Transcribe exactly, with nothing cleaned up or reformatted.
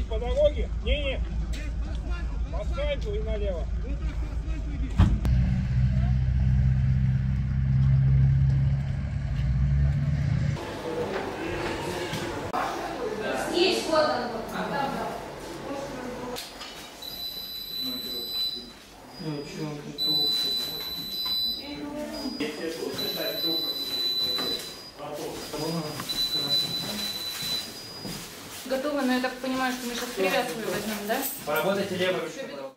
Проходить по дороге? Не-не. По асфальту и налево. Здесь, вот он. Готово, но я так понимаю, что мы сейчас привязку возьмем, да? Поработайте левой.